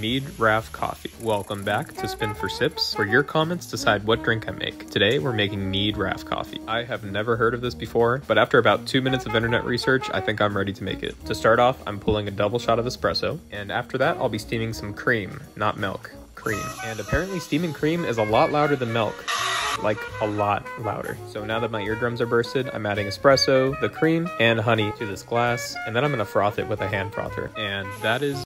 Mead Raff Coffee. Welcome back to Spin for Sips, where your comments decide what drink I make. Today, we're making Mead Raff Coffee. I have never heard of this before, but after about 2 minutes of internet research, I think I'm ready to make it. To start off, I'm pulling a double shot of espresso, and after that, I'll be steaming some cream, not milk, cream. And apparently steaming cream is a lot louder than milk. Like a lot louder. So now that my eardrums are bursted, I'm adding espresso, the cream, and honey to this glass, and then I'm gonna froth it with a hand frother. And that is